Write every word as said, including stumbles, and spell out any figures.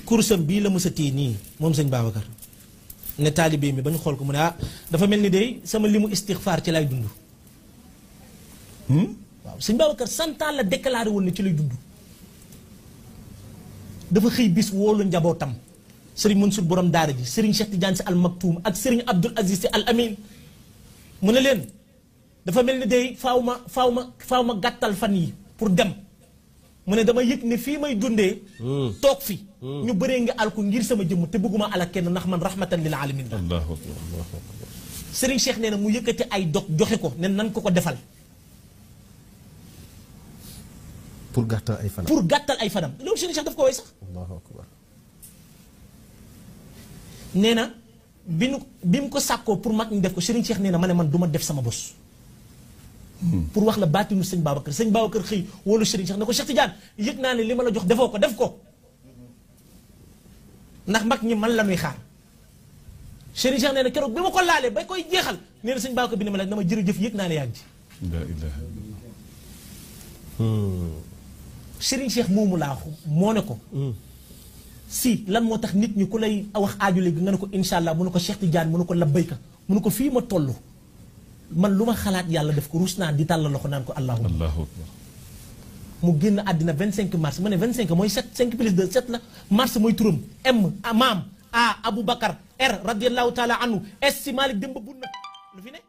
kursam bii la mës a téye nii moom sëñ Babacar ne taalibe mi ba ñu xool ko mu ne ah dafa mel ni day sama limu istixfaar ci lay dund. waaw sëñ Babacar cent ans la déclaré woon ne ci lay dund. dafa xëy bis woolu njabootam Serigne Mansour borom daara ji Serigne Cheikh Tidiane Sy Al Maktoum ak Serigne Abdoul Aziz Sy Al Amin mu ne leen dafa mel ni day faaw ma faaw ma faaw ma gàttal fan yi pour dem mu ne dama yëg ne fii may dundee. toog fi. ñu bëree nga alku ngir sama jëmm te bëgguma ala kenn ndax man rahmatan lil alamin la. allahu akbar allahu akbar. Serigne Cheikh nee na mu yëkkati ay dog joxe ko ne nan ko ko defal. pour gàttal ay fanam pour gàttal ay fanam loolu Serigne Cheikh daf ko woy sax. allahu akbar. nee na bi nu bi mu ko sàkkoo pour mag ñu def ko Serigne Cheikh nee na ma ne man du ma def sama bos. pour wax la baatinu sëñ Babacar sëñ Babacar xëy wóolu Serigne Cheikh ne ko Cheikh Tidiane yëg naa ne li ma la jox defoo ko def ko ndax mag ñi man la ñuy xaar Serigne Cheikh nee na keroog bi ma ko laalee ba koy jeexal nee na sëñ Babacar bi ne ma la dama jërëjëf yëg naa ne yaa ngi ci. la ilaha illallah. Serigne Cheikh moomu laa moo ne ko. si lan moo tax nit ñi ku lay wax aaju léegi nga ne ko incha allah mu ne ko Cheikh Tidiane mu ne ko labbayka mu ne ko fii ma toll. man lu ma xalaat yàlla def ko ruus naa di tàll loxo naan ko allahumma. allahu akbar. mu génn àddina vingt cinq mars ma ne vingt cinq mooy sept cinq plus deux sept la mars mooy turam M maam A Aboubacar R radiyallahu taala anhu S si Malick Demba Bunna lu fi ne.